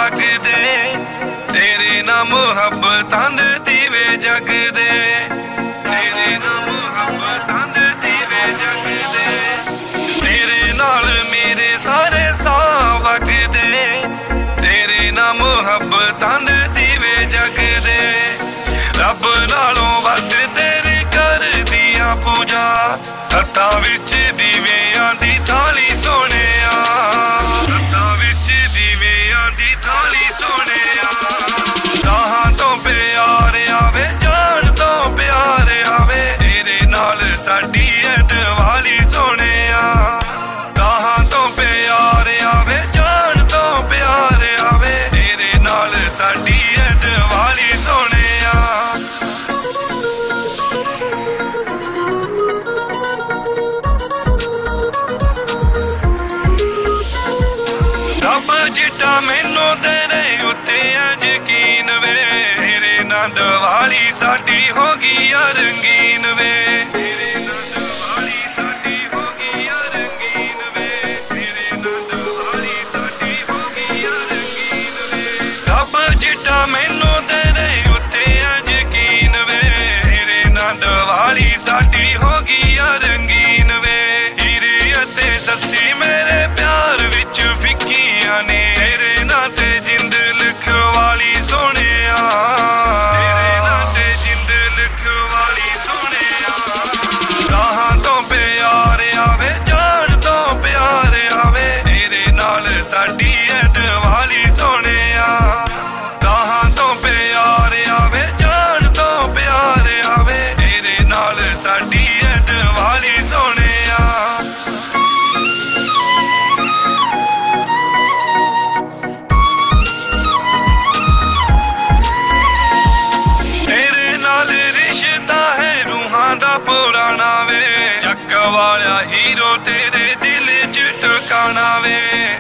वगदे तेरे नाल मुहब्बतां दे दीवे जगदे तेरे नाल मुहब्बतां दे दीवे जगदे तेरे नाल मेरे सारे साह वगदे तेरे नाल मुहब्बतां दे दीवे जगदे रब नालों वध तेरे कर दिया पूजा हत्थां विच दीवेयां दी थाली सोहणिया हत्थां विच दीवेयां दी थाली सोहणिया राहां तो प्यार आवे जान तो प्यार आवे तेरे नाल साडी दिवाली सोहणिया राहां तो प्यार आवे जान तो प्यार आवे तेरे नाल साडी दिवाली सोहणिया रब जिट्टा मैनू तेरे उत्ते यकीन वे तेरे नाल दिवाली साडी हो गई रंगीन वे तेरे नाल दिवाली साडी हो गई रंगीन वे तेरे नाल दिवाली साडी हो गई रंगीन वे रब जिट्टा मैनू तेरे उत्ते यकीन वे तेरे नाल दिवाली साडी हो गई रंगीन वे हीरे अते सस्सी मेरे प्यार विच फिक्कियां ने तेरे नाल ते जिंद लिखवाली सोहणिया तेरे नाल ते जिंद लिखवाली सोहणिया राहां तो प्यार आवे जान तो प्यार आवे तेरे नाल साडी दिवाली सोहणिया राहां तो प्यार आवे जान तो प्यार आवे तेरे नाल साडी दिवाली सोहणिया रिश्ता है रूहां दा पुराना वे चक वाला हीरो तेरे दिल च टकाना वे